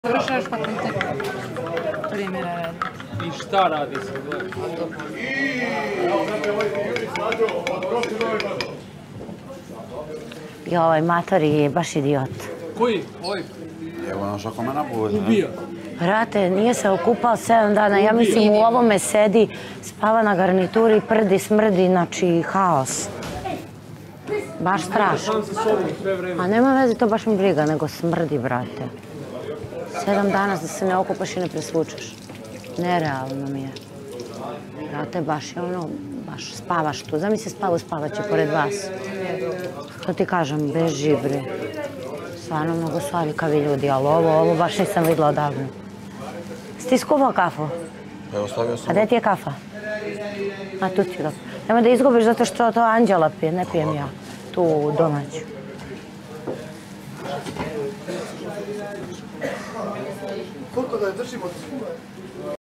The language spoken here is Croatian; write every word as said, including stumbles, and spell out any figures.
Završavaš fakultet. Primjera radi. I šta radi se? I ovaj mator je baš idiot. Koji? Ovaj? Evo naš ako me nabude. Ubija. Brate, nije se okupao sedam dana. Ja mislim u ovome sedi, spava na garnituri, prdi, smrdi, znači haos. Baš strašno. Sam sa sobom sve vreme. A nema veze, to baš mi briga, nego smrdi, brate. Sedam dana da se ne okupaš i ne presvučeš. Nerealno mi je. Brate, baš je ono, baš spavaš tu. Zamisli spavu, spavaće pored vas. To ti kažem, beži, bre. Stvarno mnogo su alikavi ljudi, ali ovo, ovo baš nisam vidjela odavno. Si ti skupao kafu? Evo stavio sam. A gdje ti je kafa? A tu ti je dobro. Nemoj da izgubiš zato što to Anđela pije, ne pijem ja. Tu domaću. Koliko da je držimo?